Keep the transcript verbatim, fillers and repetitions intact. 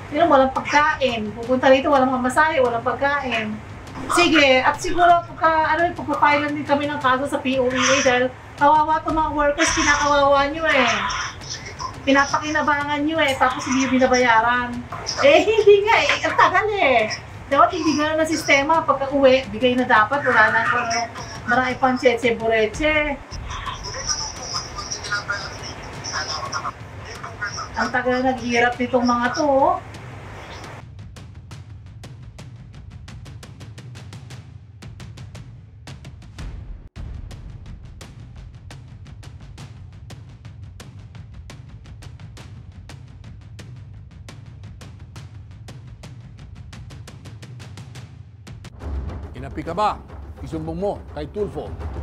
Pero walang pagkain. Pupunta rito, walang mamasahe, walang pagkain. Sige, at siguro pagka, ano, pagpapailan din kami ng kaso sa P O E A dahil kawawa itong mga workers, kinakawawa nyo eh. Pinapakinabangan nyo eh, tapos hindi yung binabayaran. Eh, hindi nga eh, ang tagal eh. Dapat hindi nga na sistema, pagka uwi, bigay na dapat, wala na kung marami pang tse-tse bureche. Ang tagal naghihirap nitong mga to. Oh. Inapi ka ba? Isumbong mo kay Tulfo.